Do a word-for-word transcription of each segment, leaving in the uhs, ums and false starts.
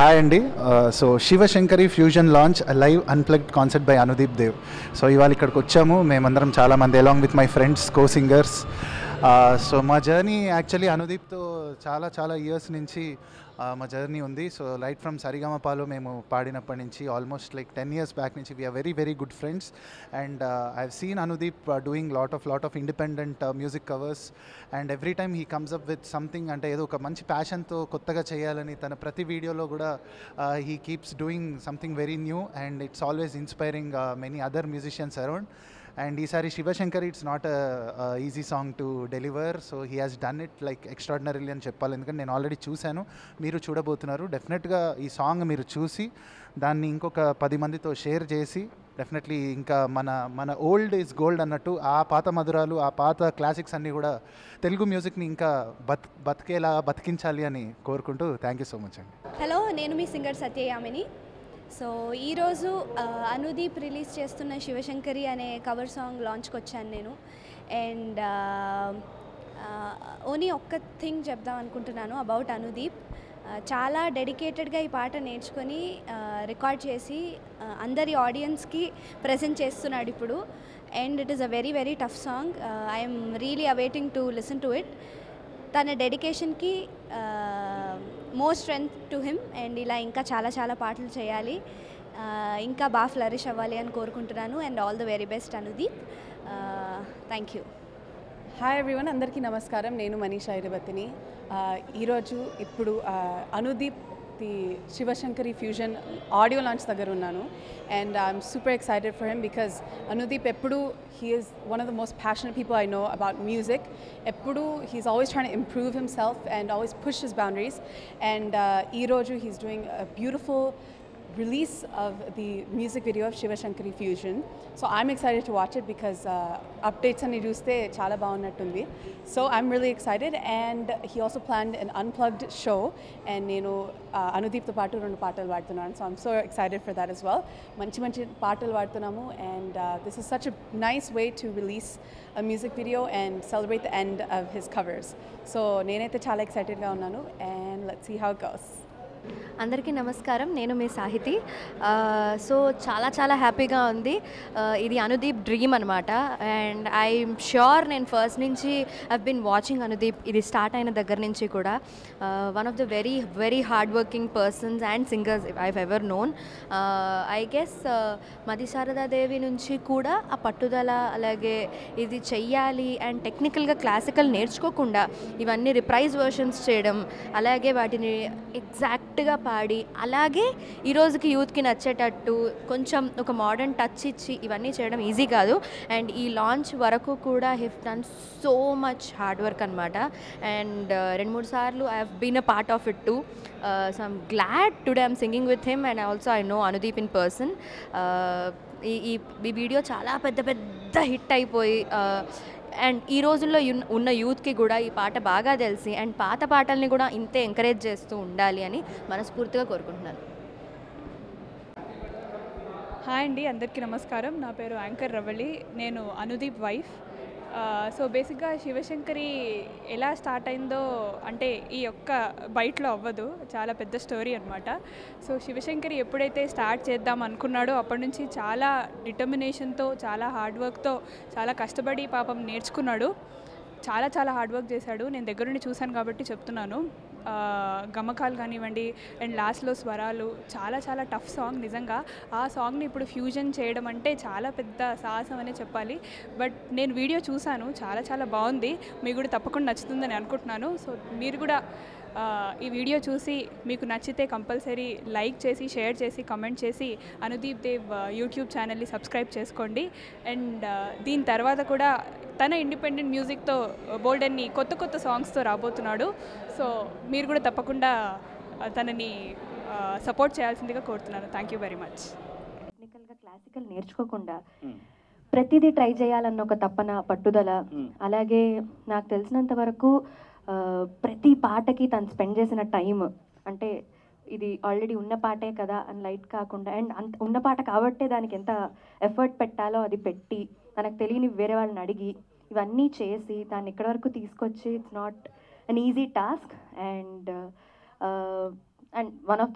Hi అండి. So Shiva Shankari fusion launch live unplugged concert by Anudeep Dev. So ఇవాళ ఇక్కడికి వచ్చాము మేమందరం చాలామంది along with my friends co singers. So మా జర్నీ యాక్చువల్లీ అనుదీప్తో చాలా చాలా ఇయర్స్ నుంచి మా జర్నీ ఉంది. సో లైట్ ఫ్రమ్ సరిగమపాలో మేము పాడినప్పటి నుంచి almost like ten years back నుంచి we are very very good friends. And I have seen Anudeep doing lot of lot of independent music covers. And every time he comes up with something, అంటే ఏదో ఒక మంచి ప్యాషన్తో కొత్తగా చేయాలని తన ప్రతి వీడియోలో కూడా he keeps doing something very new and it's always inspiring many other musicians around. And ఈసారి Shivashankari it's not easy song to deliver. So he has done it like extraordinarily అని చెప్పాలి, ఎందుకంటే నేను ఆల్రెడీ చూశాను, మీరు చూడబోతున్నారు. డెఫినెట్గా ఈ సాంగ్ మీరు చూసి దాన్ని ఇంకొక పది మందితో షేర్ చేసి డెఫినెట్లీ ఇంకా మన మన ఓల్డ్ ఈజ్ గోల్డ్ అన్నట్టు ఆ పాత మధురాలు, ఆ పాత క్లాసిక్స్ అన్నీ కూడా తెలుగు మ్యూజిక్ని ఇంకా బత్ బతికేలా బతికించాలి అని కోరుకుంటూ థ్యాంక్ యూ సో మచ్ అండి. హలో, నేను మీ సింగర్ సత్యయామిని. సో ఈరోజు అనుదీప్ రిలీజ్ చేస్తున్న శివశంకరి అనే కవర్ సాంగ్ లాంచ్కి వచ్చాను నేను. అండ్ ఓన్లీ ఒక్క థింగ్ చెప్దాం అనుకుంటున్నాను అబౌట్ అనుదీప్. చాలా డెడికేటెడ్గా ఈ పాట నేర్చుకొని రికార్డ్ చేసి అందరి ఆడియన్స్కి ప్రజెంట్ చేస్తున్నాడు ఇప్పుడు. And it is a very very tough song. I'm really awaiting to listen to it. తన డెడికేషన్కి more strength to him. And ఇలా ఇంకా చాలా చాలా పాటలు చేయాలి, ఇంకా బాగా ఫ్లరిష్ అవ్వాలి అని కోరుకుంటున్నాను. And all the very best Anudeep. Thank you. Hi everyone, అందరికీ నమస్కారం. నేను మనీషా ఇరబత్తిని. ఈరోజు ఇప్పుడు Anudeep the Shivashankari fusion audio launch దగ్గర ఉన్నాను. And I'm super excited for him because Anudeep ఎప్పుడు he is one of the most passionate people I know about music. Eppudu he's always trying to improve himself and always push his boundaries. And uh, ee roju he's doing a beautiful release of the music video of Shiva Shankari Fusion. So I'm excited to watch it because uh, updates ani chuste chaala baagunnattundi. So I'm really excited. And he also planned an unplugged show, and nenu uh, Anudeep tho paatu rendu paatalu vaadtunanu. So I'm so excited for that as well. Manchi manchi paatalu vaadtunamu, and uh, this is such a nice way to release a music video and celebrate the end of his covers. So nenaithe chaala excited ga unnanu, and let's see how it goes. అందరికీ నమస్కారం, నేను మీ Sahiti. So చాలా చాలా హ్యాపీగా ఉంది. ఇది Anudeep dream అనమాట. And I'm sure నేను ఫస్ట్ నుంచి ఐవ్ బిన్ వాచింగ్ అనుదీప్. ఇది స్టార్ట్ అయిన దగ్గర నుంచి కూడా one of the very very hard working persons and singers I've ever known. I guess Madi Sharadadevi నుంచి కూడా ఆ పట్టుదల, అలాగే ఇది చెయ్యాలి అండ్ టెక్నికల్గా క్లాసికల్ నేర్చుకోకుండా ఇవన్నీ రిప్రైజ్ వర్షన్స్ చేయడం, అలాగే వాటిని ఎగ్జాక్ట్ గా పాడి అలాగే ఈరోజుకి యూత్కి నచ్చేటట్టు కొంచెం ఒక మోడర్న్ టచ్ ఇచ్చి ఇవన్నీ చేయడం ఈజీ కాదు. అండ్ ఈ లాంచ్ వరకు కూడా he's done so much hard work అనమాట. అండ్ రెండు మూడు సార్లు I have been a part of it too. So I'm glad today I'm singing with him. And also I know Anudeep in person. ఈ ఈ video చాలా పెద్ద పెద్ద హిట్ అయిపోయి అండ్ ఈ రోజుల్లో ఉన్న యూత్కి కూడా ఈ పాట బాగా తెలిసి అండ్ పాత పాటల్ని కూడా ఇంతే ఎంకరేజ్ చేస్తూ ఉండాలి అని మనస్ఫూర్తిగా కోరుకుంటున్నాను. హాయ్ అండి, అందరికీ నమస్కారం. నా పేరు యాంకర్ రవళి. నేను అనుదీప్ వైఫ్. సో బేసిక్గా శివశంకరి ఎలా స్టార్ట్ అయిందో అంటే ఈ ఒక్క బైట్లో అవ్వదు, చాలా పెద్ద స్టోరీ అనమాట. సో శివశంకరి ఎప్పుడైతే స్టార్ట్ చేద్దాం అనుకున్నాడో అప్పటి నుంచి చాలా డిటర్మినేషన్తో, చాలా హార్డ్ వర్క్తో, చాలా కష్టపడి పాపం నేర్చుకున్నాడు. చాలా చాలా హార్డ్ వర్క్ చేశాడు. నేను దగ్గరుండి చూశాను కాబట్టి చెప్తున్నాను. గమకాలు కానివ్వండి అండ్ లాస్ట్లో స్వరాలు, చాలా చాలా టఫ్ సాంగ్ నిజంగా. ఆ సాంగ్ని ఇప్పుడు ఫ్యూజన్ చేయడం అంటే చాలా పెద్ద సాహసం అనే చెప్పాలి. బట్ నేను వీడియో చూశాను, చాలా చాలా బాగుంది. మీకు కూడా తప్పకుండా నచ్చుతుందని అనుకుంటున్నాను. సో మీరు కూడా ఈ వీడియో చూసి మీకు నచ్చితే కంపల్సరీ లైక్ చేసి, షేర్ చేసి, కమెంట్ చేసి అనుదీప్ దేవ్ యూట్యూబ్ ఛానల్ని సబ్స్క్రైబ్ చేసుకోండి. అండ్ దీని తర్వాత కూడా తన ఇండిపెండెంట్ మ్యూజిక్తో బోల్డ్ అన్ని కొత్త కొత్త సాంగ్స్తో రాబోతున్నాడు. సో మీరు కూడా తప్పకుండా తనని సపోర్ట్ చేయాల్సిందిగా కోరుతున్నాను. Thank you very much. టెక్నికల్గా క్లాసికల్ నేర్చుకోకుండా ప్రతిదీ ట్రై చేయాలన్న ఒక తపన, పట్టుదల, అలాగే నాకు తెలిసినంత వరకు ప్రతి పాటకి తను స్పెండ్ చేసిన టైం, అంటే ఇది ఆల్రెడీ ఉన్న పాటే కదా అని లైట్ కాకుండా అండ్ అంత ఉన్న పాట కాబట్టే దానికి ఎంత ఎఫర్ట్ పెట్టాలో అది పెట్టి, తనకు తెలియని వేరే వాళ్ళని అడిగి ఇవన్నీ చేసి దాన్ని ఇక్కడి వరకు తీసుకొచ్చి it's not an easy task. And and one of the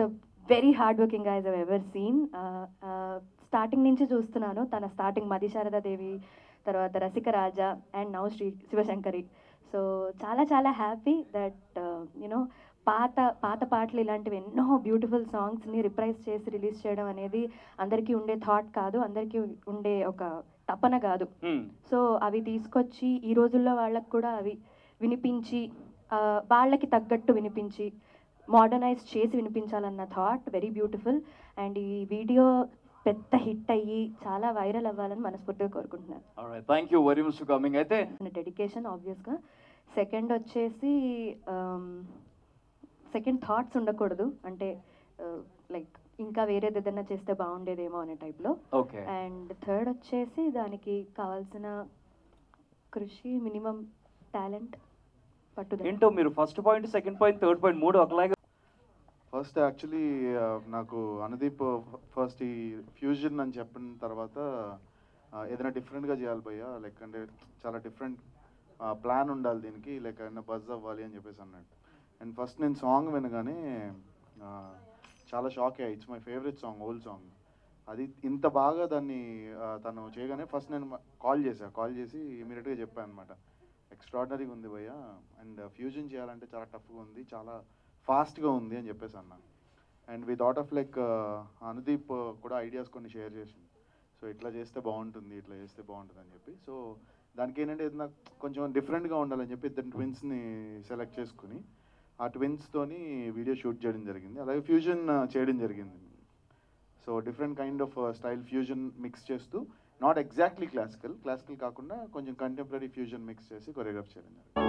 very hard working guys I've ever seen. Starting నుంచి చూస్తున్నాను, తన స్టార్టింగ్ మది శారదాదేవి, తర్వాత Rasika Raja and now Shri Shivashankari. So చాలా చాలా హ్యాపీ దట్ యునో పాత పాత పాటలు ఇలాంటివి ఎన్నో బ్యూటిఫుల్ సాంగ్స్ని రిప్రైజ్ చేసి రిలీజ్ చేయడం అనేది అందరికీ ఉండే థాట్ కాదు, అందరికీ ఉండే ఒక తపన కాదు. సో అవి తీసుకొచ్చి ఈ రోజుల్లో వాళ్ళకు కూడా అవి వినిపించి వాళ్ళకి తగ్గట్టు వినిపించి మోడర్నైజ్ చేసి వినిపించాలన్న థాట్ వెరీ బ్యూటిఫుల్. అండ్ ఈ వీడియో పెద్ద హిట్ అయ్యి చాలా వైరల్ అవ్వాలని మనస్ఫూర్తిగా కోరుకుంటున్నాను. Thank you very much for coming. అయితే డెడికేషన్ ఆబ్వియస్గా. సెకండ్ వచ్చేసి సెకండ్ థాట్స్ ఉండకూడదు, అంటే లైక్ ఇంకా వేరేది ఏదైనా చేస్తే బాగుండేదేమో అనే టైప్లో. ఓకే. అండ్ థర్డ్ వచ్చేసి దానికి కావాల్సిన కృషి, మినిమం టాలెంట్, పట్టుదల. ఏంటో మీరు first point, second point, third point మూడు ఒకలాగే. ఫస్ట్ యాక్చువల్లీ నాకు అనుదీప్ ఫస్ట్ ఈ ఫ్యూజన్ అని చెప్పిన తర్వాత ఏదైనా డిఫరెంట్గా చేయాలి భయ్యా, లైక్ అంటే చాలా డిఫరెంట్ ప్లాన్ ఉండాలి దీనికి, లైక్ ఏదైనా బజ్ అవ్వాలి అని చెప్పేసి అన్నట్టు. అండ్ ఫస్ట్ నేను సాంగ్ వినగానే చాలా షాక్ అయ్యా. It's my favourite song, old song. అది ఇంత బాగా దాన్ని తను చేయగానే ఫస్ట్ నేను కాల్ చేశాను, కాల్ చేసి ఇమీడియట్గా చెప్పాను అనమాట, ఎక్స్ట్రాడినరీగా ఉంది భయ్య, అండ్ ఫ్యూజన్ చేయాలంటే చాలా టఫ్గా ఉంది, చాలా ఫాస్ట్గా ఉంది అని చెప్పేసి అన్నా. And we thought of like Anudeep కూడా ఐడియాస్ కొన్ని షేర్ చేసింది. సో ఇట్లా చేస్తే బాగుంటుంది, ఇట్లా చేస్తే బాగుంటుంది అని చెప్పి. సో దానికి ఏంటంటే ఏదైనా కొంచెం డిఫరెంట్గా ఉండాలని చెప్పి ఇద్దరు ట్విన్స్ని సెలెక్ట్ చేసుకుని ఆ ట్విన్స్తోని వీడియో షూట్ చేయడం జరిగింది, అలాగే ఫ్యూజన్ చేయడం జరిగింది. So different kind of style fusion mix చేస్తూ, నాట్ ఎగ్జాక్ట్లీ క్లాసికల్ క్లాసికల్ కాకుండా కొంచెం కంటెంపరీ ఫ్యూజన్ మిక్స్ చేసి కొరియోగ్రాఫ్ చేయడం జరిగింది.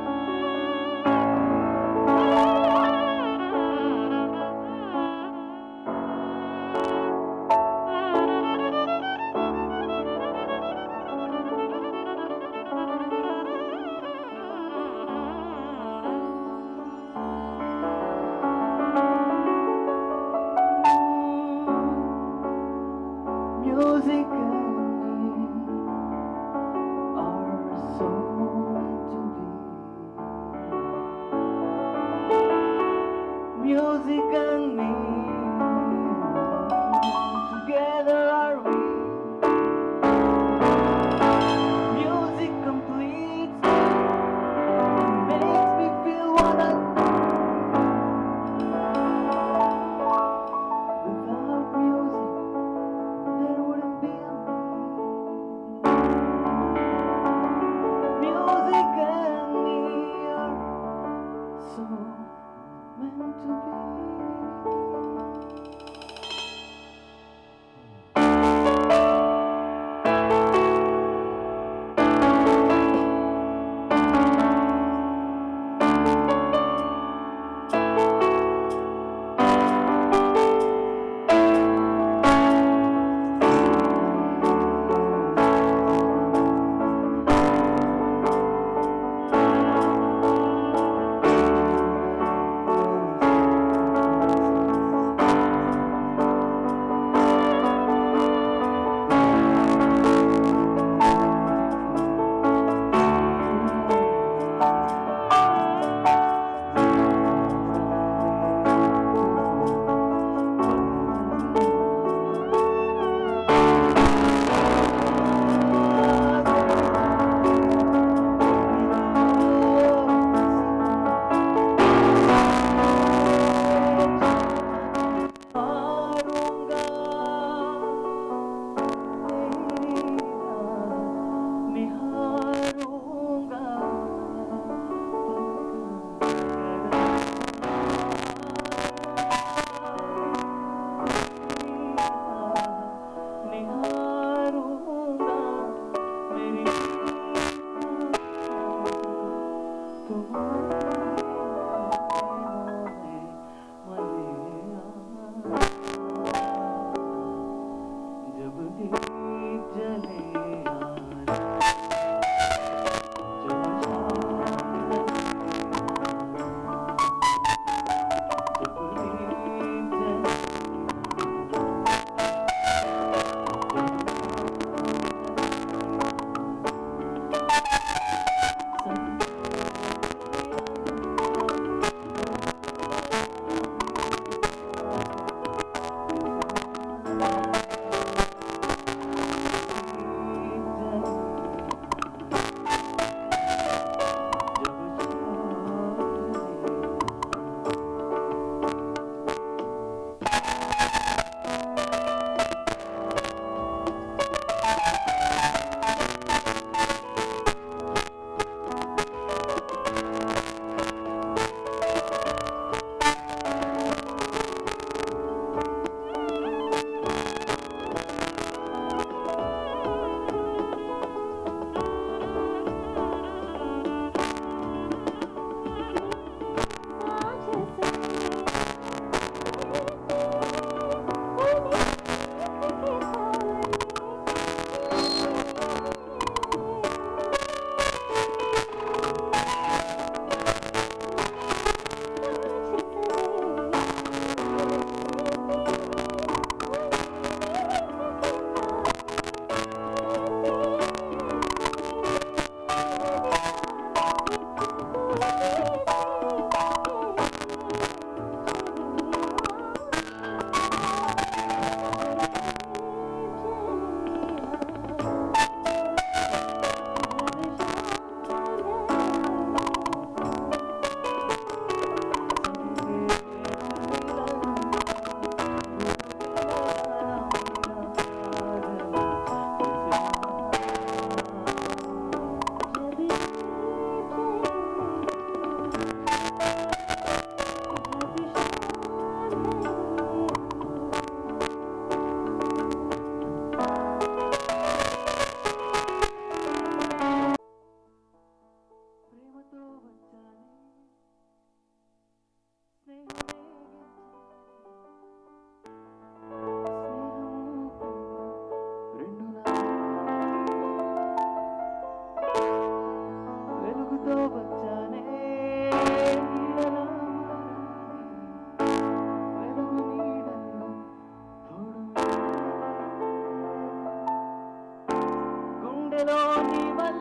Music and me are so meant to be. Music and me, together are we. Music completes me, makes me feel what I without music. There wouldn't be a me. Music and me are so meant to be.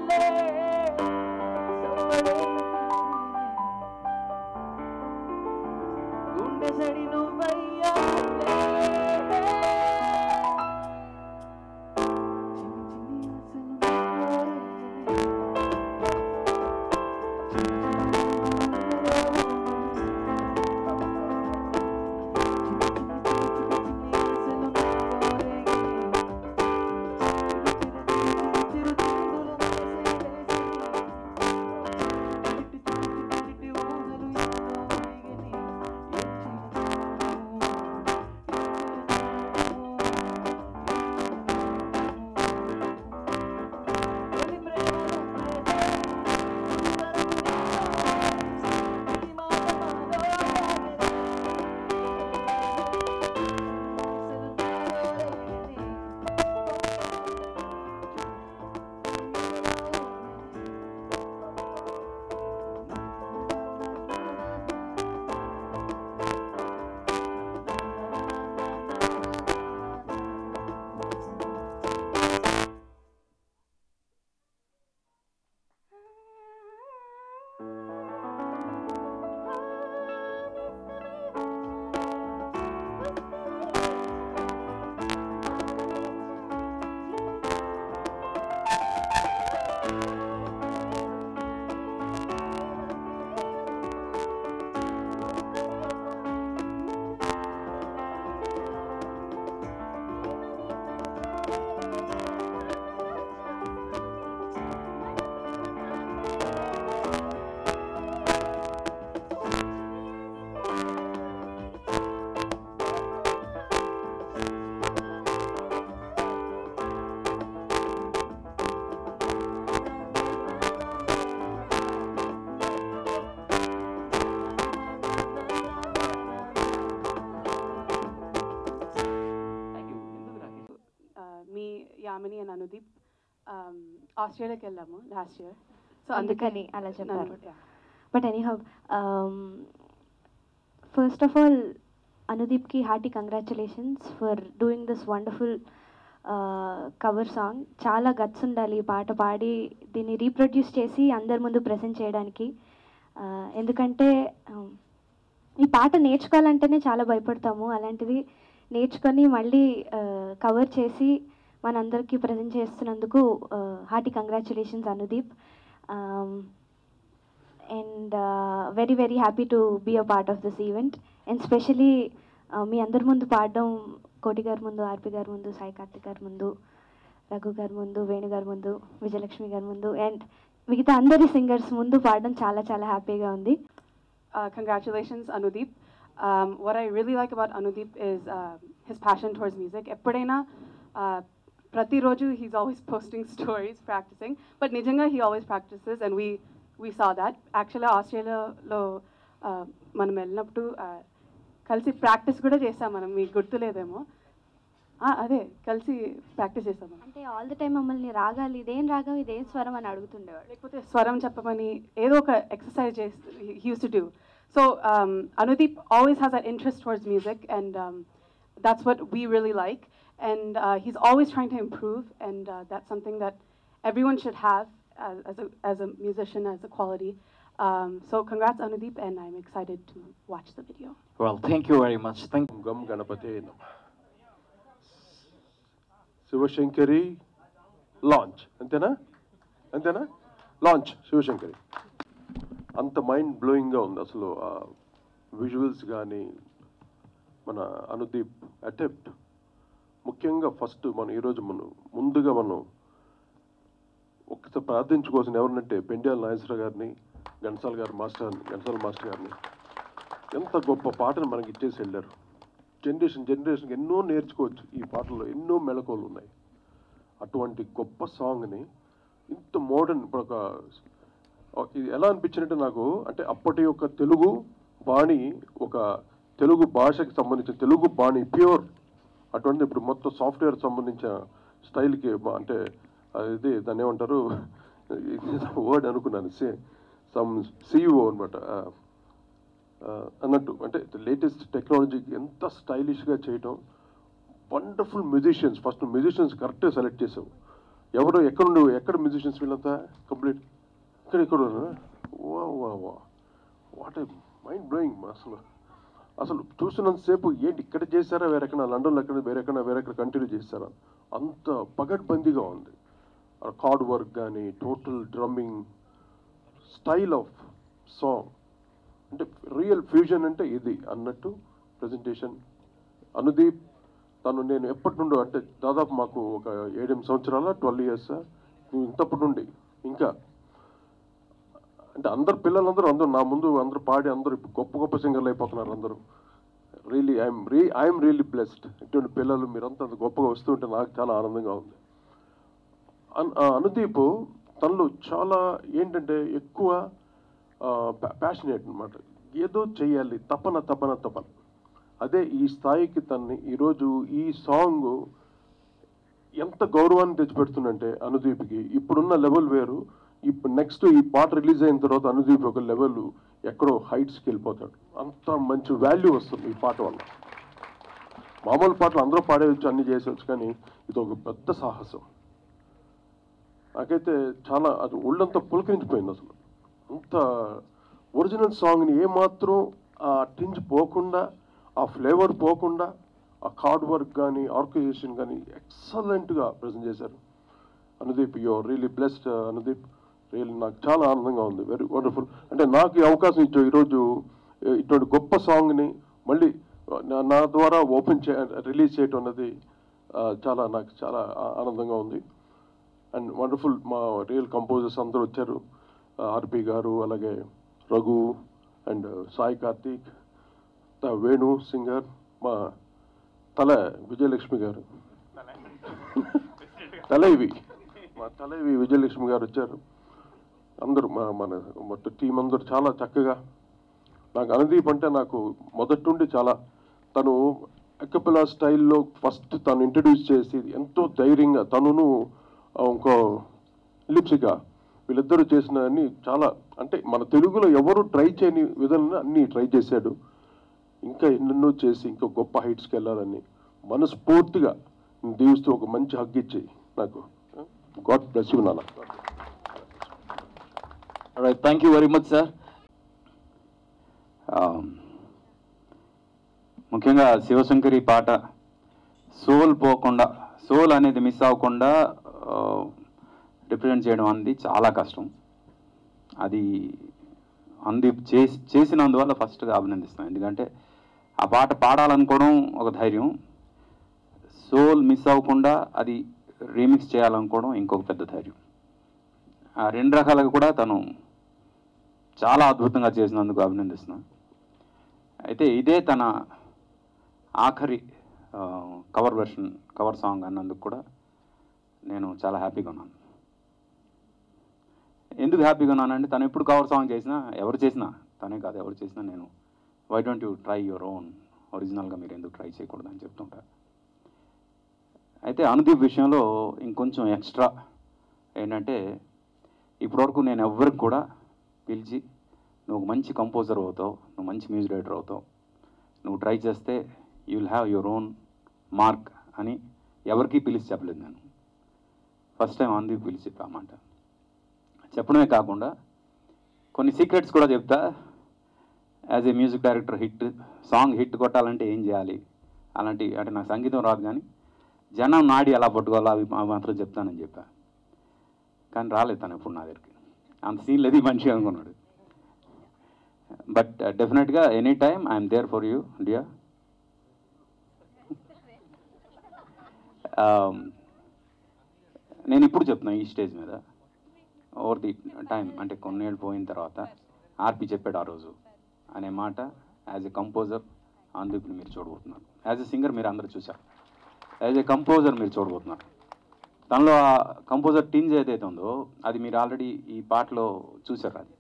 గుండె సడి నువ్వయ్యా మీ Yamini and Anudeep ఆస్ట్రేలియాకి వెళ్ళాము last year. So అందుకని అలా చెప్పారు. నన్ను- yeah. But anyhow first of all అనుదీప్కి hearty congratulations for doing this wonderful cover song. చాలా గట్స్ ఉండాలి ఈ పాట పాడి దీన్ని రీప్రొడ్యూస్ చేసి అందరి ముందు ప్రజెంట్ చేయడానికి. Uh, ఎందుకంటే um, ఈ పాట నేర్చుకోవాలంటేనే చాలా భయపడతాము. అలాంటిది నేర్చుకొని మళ్ళీ కవర్ చేసి మనందరికీ ప్రజెంట్ చేస్తున్నందుకు hearty congratulations Anudeep. And very very happy to be a part of this event. And specially మీ అందరి ముందు పాడడం, కోటి గారి ముందు, ఆర్పి గారి ముందు, సాయి కార్తిక్ గారి ముందు, రఘు గారి ముందు, వేణు గారి ముందు, విజయలక్ష్మి గారి ముందు అండ్ మిగతా అందరి సింగర్స్ ముందు పాడడం చాలా చాలా హ్యాపీగా ఉంది. Uh, congratulations, Anudeep. Um, what I really like about Anudeep is uh, his passion towards music. Eppudaina, uh, prati roju, he's always posting stories, practicing. But nijanga, he always practices, and we we saw that. Actually, Australia lo manam vellinappudu kalsi practice kuda chesam manam. Meeku gurtuledemo. అదే కలిసి practice చేస్తాం. అంటే all the time మమ్మల్ని రాగాలు ఇదేం రాగం ఇదేం స్వరం అని అడుగుతుండేవాడు. లేకపోతే స్వరం చెప్పమని ఏదో ఒక ఎక్సర్సైజ్ చేస్తూ he use to do. So Anudeep always has an interest towards music and that's what we really like. And he's always trying to improve and that's something that everyone should have as a as a musician, as a quality. Um, so congrats Anudeep, and I'm excited to watch the video. Well, thank you very much. Thank గం Ganapati Shivashankari launch అంతేనా అంతేనా launch Shivashankari అంత mind బ్లోయింగ్గా ఉంది అసలు. Visuals కానీ మన Anudeep attempt, ముఖ్యంగా first మనం ఈరోజు మనం ముందుగా మనం ఒక్కసారి ప్రార్థించుకోవాల్సిన ఎవరినంటే పెండ్యాల నాగేశ్వర గారిని, ఘంటసాల గారి మాస్టర్ ఘంటసాల మాస్టర్ గారిని. ఎంత గొప్ప పాటను మనకి ఇచ్చేసి వెళ్ళారు. జనరేషన్ జనరేషన్కి ఎన్నో నేర్చుకోవచ్చు ఈ పాటల్లో, ఎన్నో మెళకువలు ఉన్నాయి. అటువంటి గొప్ప సాంగ్ని ఇంత మోడర్న్ ఇప్పుడు ఒక ఇది ఎలా అనిపించినట్టు నాకు అంటే అప్పటి యొక్క తెలుగు బాణి, ఒక తెలుగు భాషకి సంబంధించిన తెలుగు బాణి ప్యూర్, అటువంటి ఇప్పుడు మొత్తం సాఫ్ట్వేర్ సంబంధించిన స్టైల్కి అంటే ఇది దాన్ని ఏమంటారు వర్డ్ అనుకున్నాను సే సమ్ సిఇఓ అనమాట అన్నట్టు. అంటే లేటెస్ట్ టెక్నాలజీకి ఎంత స్టైలిష్గా చేయటం. వండర్ఫుల్ మ్యూజిషియన్స్, ఫస్ట్ మ్యూజిషియన్స్ కరెక్ట్గా సెలెక్ట్ చేసావు. ఎవరు ఎక్కడుండు ఎక్కడ మ్యూజిషియన్స్ వీళ్ళంతా కంప్లీట్ ఇక్కడ ఇక్కడ వా వా వా వాట్ ఏ మైండ్ బ్లోయింగ్ అసలు అసలు చూస్తున్నంతసేపు ఏంటి ఇక్కడ చేశారా వేరెక్కడ లండన్లో ఎక్కడ వేరెక్కడ వేరెక్కడ కంటిన్యూ చేశారా అంత పగడ్బందీగా ఉంది కార్డ్ వర్క్ కానీ total drumming style of song అంటే రియల్ ఫ్యూజన్ అంటే ఇది అన్నట్టు ప్రజెంటేషన్. అనుదీప్ తను నేను ఎప్పటి నుండో అంటే దాదాపు మాకు ఒక ఏడెనిమిది సంవత్సరాల ట్వెల్వ్ ఇయర్స్ నువ్వు ఇంతప్పటి నుండి ఇంకా అంటే అందరు పిల్లలందరూ అందరూ నా ముందు అందరూ పాడి అందరూ ఇప్పుడు గొప్ప గొప్ప సింగర్లు అయిపోతున్నారు అందరూ. Really I'm re I'm really blessed. ఇటువంటి పిల్లలు మీరంతా అంత గొప్పగా వస్తుంటే నాకు చాలా ఆనందంగా ఉంది. అన్ అనుదీప్ తనలో చాలా ఏంటంటే ఎక్కువ ప్యాషనేట్ అనమాట. ఏదో చెయ్యాలి తపన తపన తపన అదే ఈ స్థాయికి తన్ని ఈరోజు ఈ సాంగ్ ఎంత గౌరవాన్ని తెచ్చిపెడుతుందంటే అనుదీప్కి ఇప్పుడున్న లెవెల్ వేరు. ఇప్పుడు నెక్స్ట్ ఈ పాట రిలీజ్ అయిన తర్వాత అనుదీప్ ఒక లెవెల్ ఎక్కడో హైట్స్కి వెళ్ళిపోతాడు. అంత మంచి వాల్యూ వస్తుంది ఈ పాట వల్ల. మామూలు పాటలు అందరూ పాడేయచ్చు అన్నీ చేసేవచ్చు కానీ ఇది ఒక పెద్ద సాహసం. నాకైతే చాలా అది ఒళ్ళంతా పులకరించిపోయింది అసలు. అంత ఒరిజినల్ సాంగ్ని ఏమాత్రం ఆ టింజ్ పోకుండా ఆ ఫ్లేవర్ పోకుండా ఆ కార్డ్ వర్క్ కానీ ఆర్గనైజేషన్ కానీ ఎక్సలెంట్గా ప్రజెంట్ చేశారు. Anudeep you are really blessed Anudeep. Really నాకు చాలా ఆనందంగా ఉంది. Very wonderful. అంటే నాకు ఈ అవకాశం ఇచ్చావు ఈరోజు ఇటువంటి గొప్ప సాంగ్ని మళ్ళీ నా ద్వారా ఓపెన్ చే రిలీజ్ చేయటం అన్నది చాలా నాకు చాలా ఆనందంగా ఉంది. అండ్ వండర్ఫుల్ మా రియల్ కంపోజర్స్ అందరూ వచ్చారు. ఆర్పి గారు అలాగే రఘు అండ్ సాయి కార్తీక్ వేణు సింగర్ మా తల విజయలక్ష్మి గారు తలైవి మా తలైవి విజయలక్ష్మి గారు వచ్చారు. అందరూ మా మన మొత్తం టీం అందరూ చాలా చక్కగా. నాకు అనుదీప్ అంటే నాకు మొదటి నుండి చాలా తను అకపెలా స్టైల్లో ఫస్ట్ తను ఇంట్రడ్యూస్ చేసి ఎంతో ధైర్యంగా తనును ఇంకో లిప్సిక వీళ్ళిద్దరూ చేసిన అన్ని చాలా అంటే మన తెలుగులో ఎవరు ట్రై చేయని విధంగా అన్నీ ట్రై చేశాడు. ఇంకా ఎన్నెన్నో చేసి ఇంకా గొప్ప హైట్స్కి వెళ్ళాలని మనస్ఫూర్తిగా దీవిస్తూ ఒక మంచి హగ్ ఇచ్చి నాకు గాడ్ బ్లెస్ యూ నాన్న. Right, thank you very much sir. ముఖ్యంగా శివశంకరి పాట సోల్ పోకుండా సోల్ అనేది మిస్ అవ్వకుండా రిప్రజెంట్ చేయడం అనేది చాలా కష్టం. అది అనుదీప్ చేసి చేసినందువల్ల ఫస్ట్గా అభినందిస్తున్నాను. ఎందుకంటే ఆ పాట పాడాలనుకోవడం ఒక ధైర్యం, సోల్ మిస్ అవ్వకుండా అది రీమిక్స్ చేయాలనుకోవడం ఇంకొక పెద్ద ధైర్యం. ఆ రెండు రకాలుగా కూడా తను చాలా అద్భుతంగా చేసినందుకు అభినందిస్తున్నాను. అయితే ఇదే తన ఆఖరి కవర్ వెర్షన్ కవర్ సాంగ్ అన్నందుకు కూడా నేను చాలా హ్యాపీగా ఉన్నాను. ఎందుకు హ్యాపీగా ఉన్నానంటే తను ఎప్పుడు కవర్ సాంగ్ చేసినా ఎవరు చేసినా తనే కాదు ఎవరు చేసినా నేను why don't you try your own ఒరిజినల్గా మీరు ఎందుకు ట్రై చేయకూడదు అని చెప్తుంటా. అయితే అనుదీప్ విషయంలో ఇంకొంచెం ఎక్స్ట్రా ఏంటంటే ఇప్పటివరకు నేను ఎవరికి కూడా పిలిచి నువ్వు మంచి కంపోజర్ అవుతావు, నువ్వు మంచి మ్యూజిక్ డైరెక్టర్ అవుతావు, నువ్వు ట్రై చేస్తే you will have your own mark అని ఎవరికి పిలిచి చెప్పలేదు. నేను ఫస్ట్ టైం అనుదీప్ పిలిచి చెప్పామాట. చెప్పడమే కాకుండా కొన్ని సీక్రెట్స్ కూడా చెప్తా. As a music director hit song hit కొట్టాలంటే ఏం చేయాలి అలాంటి అంటే నాకు సంగీతం రాదు కానీ జనం నాడి ఎలా పట్టుకోవాలో అవి మాత్రం చెప్తానని చెప్పా. కానీ రాలేదు తను ఎప్పుడు నా దగ్గరికి. అంత సీన్ లేదు మంచిగా అనుకున్నాడు. బట్ డెఫినెట్గా any time I'm there for you dear. నేను ఇప్పుడు చెప్తున్నాను ఈ స్టేజ్ మీద ఓవర్ ది టైం అంటే కొన్నేళ్ళు పోయిన తర్వాత ఆర్పి చెప్పాడు ఆ రోజు అనే మాట యాజ్ ఎ కంపోజర్ అందుకు మీరు చూడబోతున్నారు. యాజ్ ఎ సింగర్ మీరు అందరూ చూశారు, యాజ్ ఎ కంపోజర్ మీరు చూడబోతున్నారు. తనలో ఆ కంపోజర్ టింజ్ ఏదైతే ఉందో అది మీరు ఆల్రెడీ ఈ పాటలో చూశారు. అది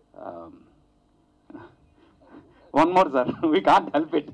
one more sir, we can't help it.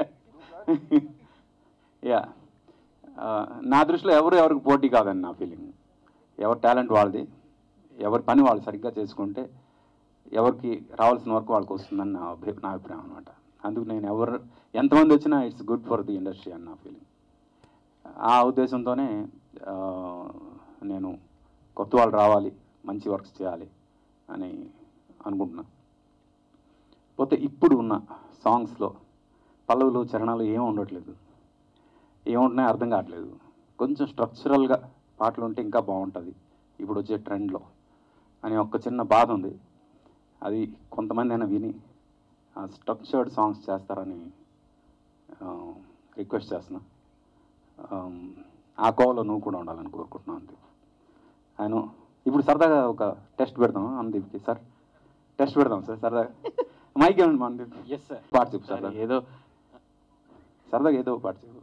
Yeah, నా దృష్టిలో ఎవరు ఎవరికి పోటీ కాదని నా ఫీలింగ్. ఎవరి టాలెంట్ వాళ్ళది, ఎవరి పని వాళ్ళు సరిగ్గా చేసుకుంటే ఎవరికి రావాల్సిన వరకు వాళ్ళకి వస్తుందని నా అభి నా అభిప్రాయం అనమాట. అందుకు నేను ఎవరు ఎంతమంది వచ్చినా it's good for the industry అని నా ఫీలింగ్. ఆ ఉద్దేశంతోనే నేను కొత్త వాళ్ళు రావాలి, మంచి వర్క్స్ చేయాలి అని అనుకుంటున్నా. పోతే ఇప్పుడు ఉన్న సాంగ్స్లో పల్లవులు చరణాలు ఏం ఉండట్లేదు, ఏముంటున్నాయో అర్థం కావట్లేదు. కొంచెం స్ట్రక్చరల్గా పాటలు ఉంటే ఇంకా బాగుంటుంది ఇప్పుడు వచ్చే ట్రెండ్లో అని ఒక చిన్న బాధ ఉంది. అది కొంతమంది అయినా విని స్ట్రక్చర్డ్ సాంగ్స్ చేస్తారని రిక్వెస్ట్ చేస్తున్నా. ఆ కోవలో నువ్వు కూడా ఉండాలని కోరుకుంటున్నాను. అంతే. ఆయన ఇప్పుడు సరదాగా ఒక టెస్ట్ పెడదాం అనుదీప్కి. సార్ టెస్ట్ పెడదాం సార్ సరదాగా. మైక్ ఏమండి మా అనుదీప్? Yes sir. పాట చెప్పు సార్, ఏదో సరదాగా ఏదో పాట చెప్పు.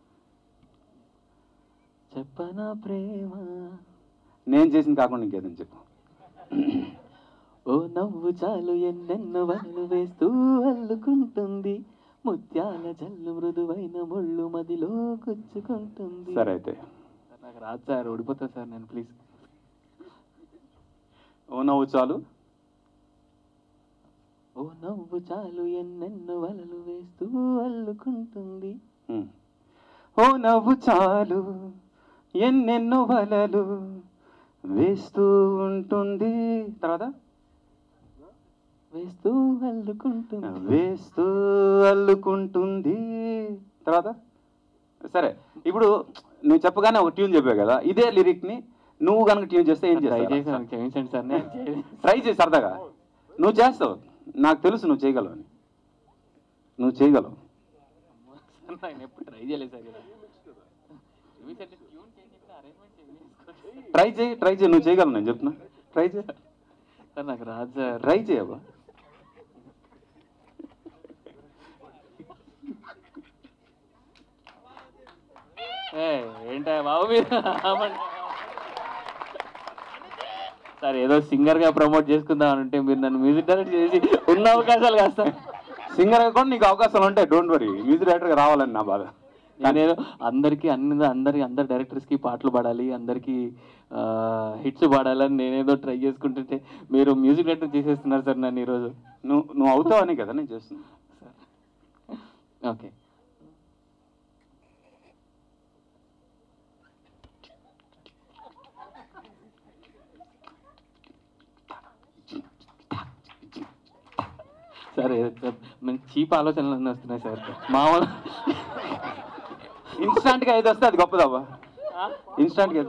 చెప్పనా ప్రేమ, నేను చేసింది కాకుండా ఇంకేదని చెప్పు. ఓ నవ్వు చాలు ఎన్నెన్నో వలలు వేస్తూ అల్లుకుంటుంది, ముత్యాల జల్లు మృదువైన ముళ్ళు మదిలో గుచ్చుకుంటుంది. సరే అయితే నాకు రాదు సార్, ఓడిపోతా సార్ నేను, ప్లీజ్. ఓ నవ్వు చాలు, ఓ నవ్వు చాలు ఎన్నెన్నో వలలు వేస్తూ అల్లుకుంటుంది, ఓ నవ్వు చాలు ఎన్నెన్నో వలలు వేస్తూ ఉంటుంది. తర్వాత వేస్తూ అల్లుకుంటుంది, వేస్తూ అల్లుకుంటుంది. తర్వాత సరే, ఇప్పుడు నువ్వు చెప్పగానే ఒక ట్యూన్ చెప్పావు కదా, ఇదే లిరిక్ని నువ్వు కనుక ట్యూన్ చేస్తే ఏం చేస్తావు? క్షమించండి సార్, ట్రై చేసి సరదాగా. నువ్వు చేస్తావు, నాకు తెలుసు నువ్వు చేయగలవు అని. నువ్వు చేయగలవు. ఎప్పుడు ట్రై చేయలేదు సార్. ట్రై చేయి, ట్రై చేయి, నువ్వు చేయగలవు, నేను చెప్తున్నా. ట్రై చేయి సార్. నాకు రాదు సార్, ట్రై చేయవా? ఏంటా బాబు మీరు సార్, ఏదో సింగర్గా ప్రమోట్ చేసుకుందాం అంటే మీరు నన్ను మ్యూజిక్ డైరెక్టర్ చేసి ఉన్న అవకాశాలు కాస్తా సింగర్గా కూడా నీకు అవకాశాలు ఉంటాయి, డోంట్ వరీ. మ్యూజిక్ డైరెక్టర్గా రావాలని నా బాధ. నేను అందరికీ అన్ని అందరి అందరి డైరెక్టర్స్కి పాటలు పాడాలి, అందరికీ హిట్స్ పాడాలని నేనేదో ట్రై చేసుకుంటుంటే మీరు మ్యూజిక్ డైరెక్టర్ చేసేస్తున్నారు సార్ నన్ను ఈరోజు. నువ్వు నువ్వు అవుతావని కదా నేను చేస్తున్నా సార్. ఓకే. సార్ మంచి చీప్ ఆలోచనలు వస్తున్నాయి సార్. మామూలు ఇన్స్టాంట్గా ఏది వస్తే అది గొప్పదవ్వా. ఇన్స్టాంట్గా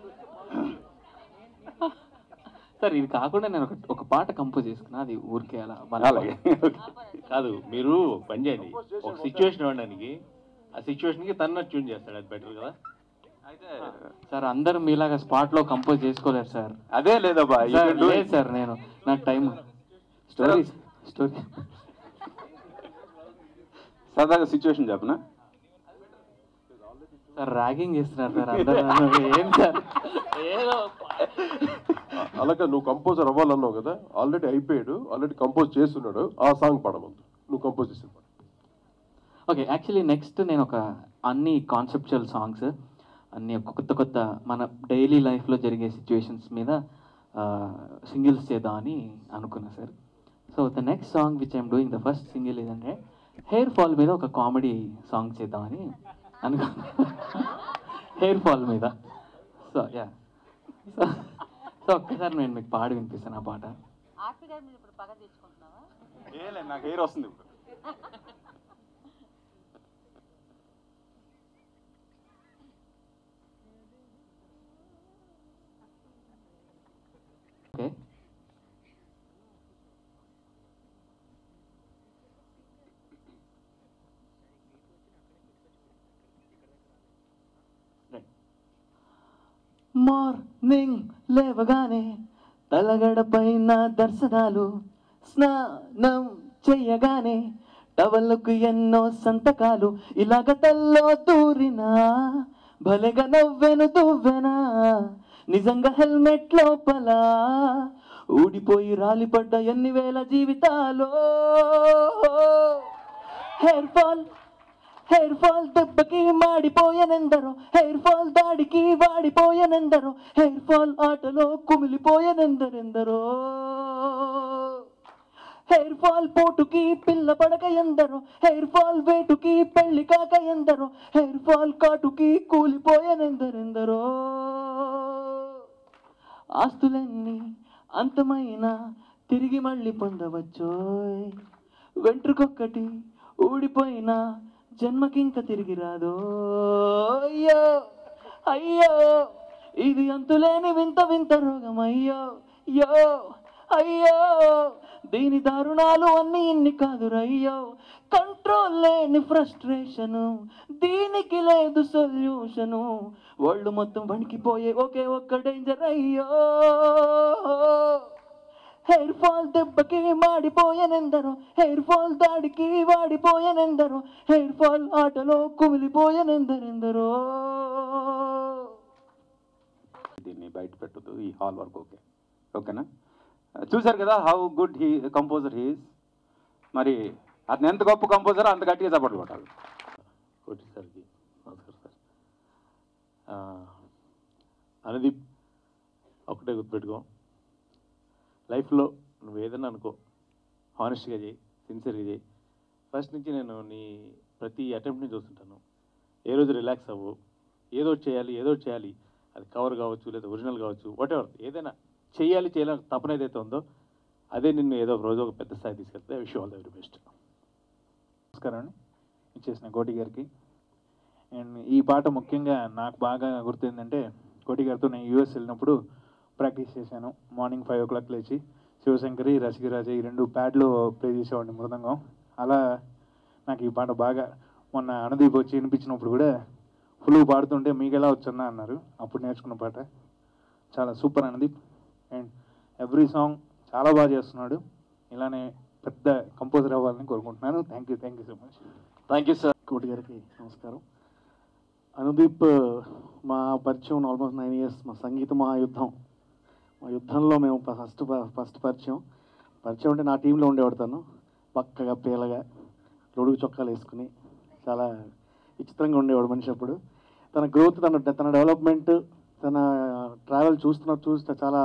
సార్ ఇది కాకుండా నేను ఒక ఒక పాట కంపోజ్ చేసుకున్నా, అది ఊరికే అలా అలాగే కాదు. మీరు పని చేయండి, ఒక సిచ్యువేషన్ ఇవ్వడానికి ఆ సిచ్యువేషన్కి తన ట్యూన్ చేస్తాడు, అది బెటర్ కదా. అయితే సార్ అందరూ మీలాగా స్పాట్లో కంపోజ్ చేసుకోలేరు సార్. అదే లేదబ్బా, లేదు సార్, నేను నాకు టైం స్టోరీ స్టోరీ సరదాగా సిచ్యువేషన్ చెప్పనా సార్? ర్యాగింగ్ చేస్తున్నారు సార్ అందరూ. ఏం సార్ ఏదో అలాగే నువ్వు కంపోజర్ అవ్వాలన్నావు కదా, ఆల్రెడీ అయిపోయాడు, ఆల్రెడీ కంపోజ్ చేస్తున్నాడు. ఆ సాంగ్ పాడమంది నువ్వు కంపోజ్ చేసిన పాట. ఓకే, యాక్చువల్లీ నెక్స్ట్ నేను ఒక అన్ని కాన్సెప్చువల్ సాంగ్స్, అన్ని కొత్త కొత్త మన డైలీ లైఫ్లో జరిగే సిచ్యువేషన్స్ మీద సింగిల్స్ చేద్దామని అనుకున్నా sir. So the next song which I'm doing, the first single ఏదంటే హెయిర్ ఫాల్ మీద ఒక కామెడీ సాంగ్ చేద్దామని అనుకున్నా. హెయిర్ ఫాల్ మీద. సో యా, సో సో ఒక్కసారి నేను మీకు పాడి వినిపిస్తాను ఆ పాట. నాకు హెయిర్ వస్తుంది ఇప్పుడు. ఓకే, మార్నింగ్ లేవగానే తలగడపైన దర్శనాలు, స్నానం చెయ్యగానే టవల్కు ఎన్నో సంతకాలు, ఇలాగ తల్లో దూరినా భలేగా నవ్వెను దువ్వెనా, నిజంగా హెల్మెట్ లోపల ఊడిపోయి రాలిపడ్డ ఎన్ని వేల జీవితాలు. హెయిర్ ఫాల్ హెయిర్ ఫాల్ దెబ్బకి మాడిపోయనెందరో, హెయిర్ ఫాల్ దాడికి వాడిపోయనెందరో, హెయిర్ ఫాల్ ఆటలో కుమిలిపోయనెందరెందరో. హెయిర్ ఫాల్ పోటుకి పిల్ల పడక ఎందరో, హెయిర్ ఫాల్ వేటుకి పెళ్లి కాక ఎందరో, హెయిర్ ఫాల్ కాటుకి కూలిపోయనెందరెందరో. ఆస్తులన్నీ అంతమైన తిరిగి మళ్ళీ పొందవచ్చోయ్, వెంట్రుకొక్కటి ఊడిపోయిన జన్మకింక తిరిగి రాదో. అయ్యో అయ్యో ఇది అంతులేని వింత వింత రోగం, అయ్యో యో అయ్యో దీని దారుణాలు అన్నీ ఇన్ని కాదురయ్యో. కంట్రోల్ లేని ఫ్రస్ట్రేషను, దీనికి లేదు సొల్యూషను, ఒళ్ళు మొత్తం వణికిపోయే ఒకే ఒక్క డేంజర్ అయ్యో. హెయిర్ ఫాల్ దెబ్బకి మాడిపోయనెందరో, హెయిర్ ఫాల్ దాడికి వాడిపోయనెందరో, హెయిర్ ఫాల్ ఆటలో కుమిలిపోయనెందరెందరో. దీన్ని బయట పెట్టదు, ఈ హాల్ వర్క్ ఓకే ఓకేనా. చూశారు కదా how good he composer he's. మరి అతను ఎంత గొప్ప కంపోజర్ అంత గట్టిగా చప్పట్లు కొట్టాలి. కోటి సార్కి నమస్కారం సార్. అనుదీప్, ఒకటే గుర్తుపెట్టుకో, లైఫ్లో నువ్వు ఏదైనా అనుకో, హానెస్ట్గా చేయి, సిన్సియర్గా చేయి. ఫస్ట్ నుంచి నేను నీ ప్రతి అటెంప్ట్ని చూస్తుంటాను. ఏ రోజు రిలాక్స్ అవ్వు, ఏదో చేయాలి ఏదో చేయాలి, అది కవర్ కావచ్చు లేదా ఒరిజినల్ కావచ్చు, వాట్ ఎవర్, ఏదైనా చేయాలి చేయాలని తపన ఏదైతే ఉందో అదే నిన్ను ఏదో ఒక రోజు ఒక పెద్ద స్థాయి తీసుకెళ్తే. Wish all the very best. నమస్కారం అండి, ఇచ్చేసిన కోటి గారికి. అండ్ ఈ పాట ముఖ్యంగా నాకు బాగా గుర్తుందంటే, కోటి గారితో నేను యూఎస్ వెళ్ళినప్పుడు ప్రాక్టీస్ చేశాను. మార్నింగ్ ఫైవ్ ఓ క్లాక్ లేచి శివశంకరి, రసికరాజ ఈ రెండు ప్యాడ్లు ప్లే చేసేవాడిని మృదంగం. అలా నాకు ఈ పాట బాగా, మొన్న అనుదీప్ వచ్చి వినిపించినప్పుడు కూడా ఫుల్ పాడుతుంటే మీకు ఎలా వచ్చన్నా అన్నారు. అప్పుడు నేర్చుకున్న పాట. చాలా super Anudeep. And every song చాలా బాగా చేస్తున్నాడు. ఇలానే పెద్ద కంపోజర్ అవ్వాలని కోరుకుంటున్నాను. Thank you thank you so much. Thank you sir. Koti గారికి నమస్కారం. అనుదీప్ మా పరిచయం ఆల్మోస్ట్ నైన్ ఇయర్స్. మా సంగీత మహాయుద్ధం, మా యుద్ధంలో మేము ఫస్ట్ ఫస్ట్ పరిచయం పరిచయం అంటే నా టీంలో ఉండేవాడు తను. పక్కగా పేలగా లొడుగు చొక్కాలు వేసుకుని చాలా విచిత్రంగా ఉండేవాడు మనిషి. అప్పుడు తన గ్రోత్, తన తన డెవలప్మెంట్, తన ట్రావెల్ చూస్తున్న చూస్తే చాలా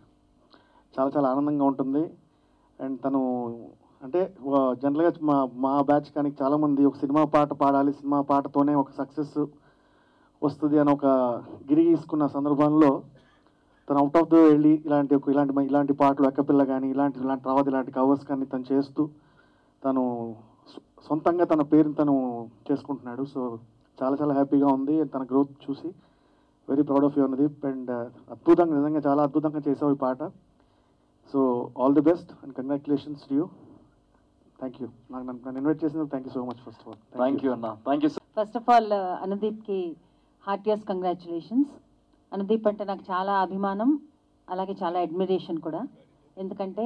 చాలా చాలా ఆనందంగా ఉంటుంది. అండ్ తను అంటే జనరల్గా మా మా బ్యాచ్ కానీ చాలామంది ఒక సినిమా పాట పాడాలి, సినిమా పాటతోనే ఒక సక్సెస్ వస్తుంది అని ఒక గిరి తీసుకున్న సందర్భంలో తను అవుట్ ఆఫ్ ద వెళ్ళి ఇలాంటి ఒక ఇలాంటి ఇలాంటి పాటలు ఎక్కపిల్ల కానీ ఇలాంటి ఇలాంటి తర్వాత ఇలాంటి కవర్స్ కానీ తను చేస్తూ తను సొంతంగా తన పేరుని తను చేసుకుంటున్నాడు. సో చాలా చాలా హ్యాపీగా ఉంది తన గ్రోత్ చూసి. Very proud of you Anudeep. And అద్భుతంగా, నిజంగా చాలా అద్భుతంగా చేసావు ఈ పాట. So all the best and congratulations to you. Thank you. నాకు నన్ను ఇన్వైట్ చేసినందుకు thank you so much. First of all thank you అన్న. Thank you. First of all అనుదీప్కి హార్టియస్ట్ కంగ్రాచులేషన్స్. అనుదీప్ అంటే నాకు చాలా అభిమానం, అలాగే చాలా అడ్మిరేషన్ కూడా. ఎందుకంటే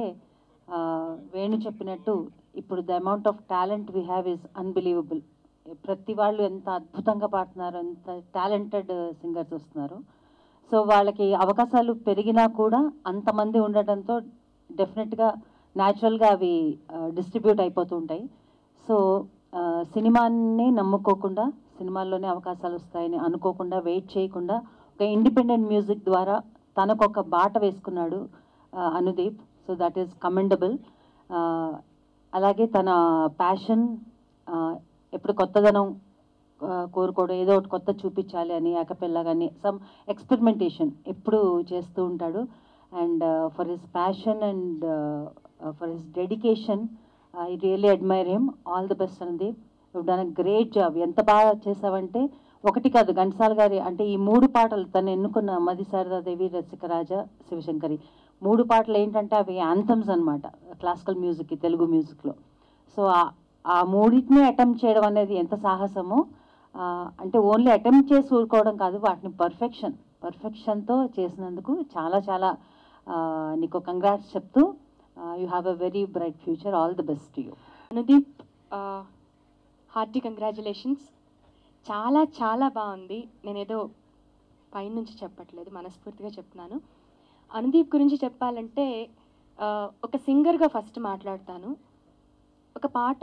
వేణు చెప్పినట్టు ఇప్పుడు the amount of talent we have is unbelievable. ప్రతి వాళ్ళు ఎంత అద్భుతంగా పాడుతున్నారు, ఎంత టాలెంటెడ్ సింగర్స్ వస్తున్నారు. సో వాళ్ళకి అవకాశాలు పెరిగినా కూడా అంతమంది ఉండటంతో డెఫినెట్గా న్యాచురల్గా అవి డిస్ట్రిబ్యూట్ అయిపోతూ ఉంటాయి. సో సినిమాని నమ్ముకోకుండా, సినిమాల్లోనే అవకాశాలు వస్తాయని అనుకోకుండా, వెయిట్ చేయకుండా ఒక ఇండిపెండెంట్ మ్యూజిక్ ద్వారా తనకు ఒక బాట వేసుకున్నాడు Anudeep. So that is commendable. అలాగే తన ప్యాషన్, ఎప్పుడు కొత్తదనం కోరుకోవడం, ఏదో ఒకటి కొత్త చూపించాలి అని, యాకపెల్లా కానీ సమ్ ఎక్స్పెరిమెంటేషన్ ఎప్పుడు చేస్తూ ఉంటాడు. And for his passion and for his dedication I really admire him. All the best Anudeep. You done a great job. ఎంత బాగా చేసావంటే ఒకటి కాదు, ఘంటసాల గారి అంటే ఈ మూడు పాటలు తను ఎన్నుకున్న మది శారదాదేవి, రసికరాజ, శివశంకరి మూడు పాటలు ఏంటంటే అవి యాంథమ్స్ అనమాట క్లాసికల్ మ్యూజిక్కి, తెలుగు మ్యూజిక్లో. సో ఆ మూడింటిని అటెంప్ట్ చేయడం అనేది ఎంత సాహసమో. అంటే ఓన్లీ అటెంప్ట్ చేసి ఊరుకోవడం కాదు, వాటిని పర్ఫెక్షన్ పర్ఫెక్షన్తో చేసినందుకు చాలా చాలా నీకు కంగ్రాట్స్ చెప్తూ you have a very bright future. All the best you. Anudeep, hearty congratulations. చాలా చాలా బాగుంది. నేనేదో పైనుంచి చెప్పట్లేదు, మనస్ఫూర్తిగా చెప్తున్నాను. అనుదీప్ గురించి చెప్పాలంటే ఒక సింగర్గా ఫస్ట్ మాట్లాడతాను. ఒక పాట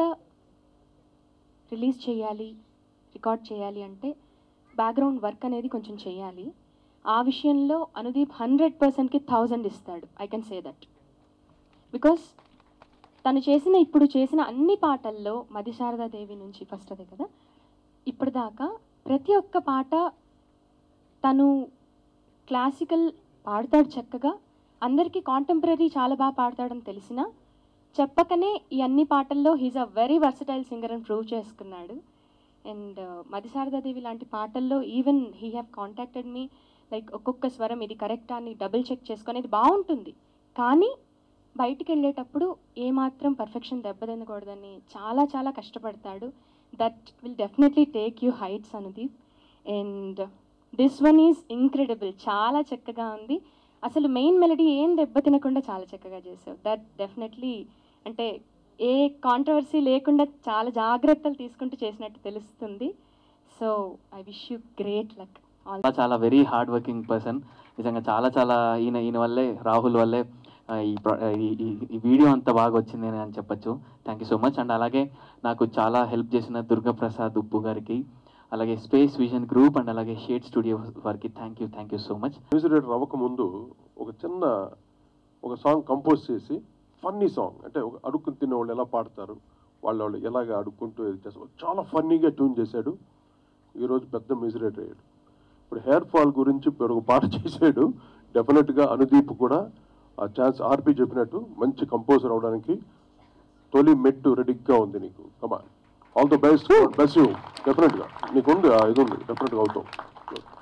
రిలీజ్ చేయాలి, రికార్డ్ చేయాలి అంటే బ్యాక్గ్రౌండ్ వర్క్ అనేది కొంచెం చేయాలి. ఆ విషయంలో అనుదీప్ హండ్రెడ్ పర్సెంట్కి థౌజండ్ ఇస్తాడు. I can say that because తను చేసిన ఇప్పుడు చేసిన అన్ని పాటల్లో మదిశారదాదేవి నుంచి ఫస్ట్ అదే కదా ఇప్పటిదాకా ప్రతి ఒక్క పాట తను క్లాసికల్ పాడతాడు చక్కగా, అందరికీ కాంటెంపరీ చాలా బాగా పాడతాడని తెలిసిన చెప్పకనే ఈ అన్ని పాటల్లో he's a very versatile singer అని ప్రూవ్ చేసుకున్నాడు. అండ్ మదిశారదాదేవి లాంటి పాటల్లో even he have contacted me like ఒక్కొక్క స్వరం ఇది కరెక్టా అని డబుల్ చెక్ చేసుకునేది బాగుంటుంది, కానీ బయటికి వెళ్ళేటప్పుడు ఏమాత్రం పర్ఫెక్షన్ దెబ్బతినకూడదని చాలా చాలా కష్టపడతాడు. That will definitely take you heights Anudeep. And this one is incredible, చాలా చక్కగా ఉంది. అసలు మెయిన్ మెలడీ ఏం దెబ్బతినకుండా చాలా చక్కగా చేసావు. దట్ డెఫినెట్లీ అంటే ఏ కాంట్రవర్సీ లేకుండా చాలా జాగ్రత్తలు తీసుకుంటూ చేసినట్టు తెలుస్తుంది. So I wish you great luck. చాలా చాలా వెరీ హార్డ్ వర్కింగ్ పర్సన్. నిజంగా చాలా చాలా ఈయన ఈయన వల్లే రాహుల్ వల్లే ఈ ఈ వీడియో అంత బాగా వచ్చింది అని చెప్పచ్చు. Thank you so much. And అలాగే నాకు చాలా హెల్ప్ చేసిన దుర్గా ప్రసాద్ ఉప్పు గారికి, అలాగే స్పేస్ విజన్ గ్రూప్ అండ్ అలాగే షేడ్ స్టూడియో వారికి thank you thank you so much. Music director అవ్వకముందు ఒక చిన్న ఒక సాంగ్ కంపోజ్ చేసి ఫన్నీ సాంగ్ అంటే ఒక అడుక్కుని తినే వాళ్ళు ఎలా పాడతారు, వాళ్ళు వాళ్ళు ఎలాగ అడుక్కుంటూ ఇది చేస్తారు, చాలా ఫన్నీగా ట్యూన్ చేశాడు. ఈరోజు పెద్ద మ్యూజిక్ డైరెక్టర్ అయ్యాడు. ఇప్పుడు హెయిర్ ఫాల్ గురించి ఇప్పుడు ఒక పాట చేశాడు. డెఫినెట్గా అనుదీప్ కూడా ఆ ఛాన్స్ ఆర్పి చెప్పినట్టు మంచి కంపోజర్ అవడానికి తొలి మెట్టు రెడీగా ఉంది నీకు. కమా all the best, best you. డెఫినెట్గా నీకు ఉంది ఇది ఉంది, డెఫినెట్గా అవుతావు.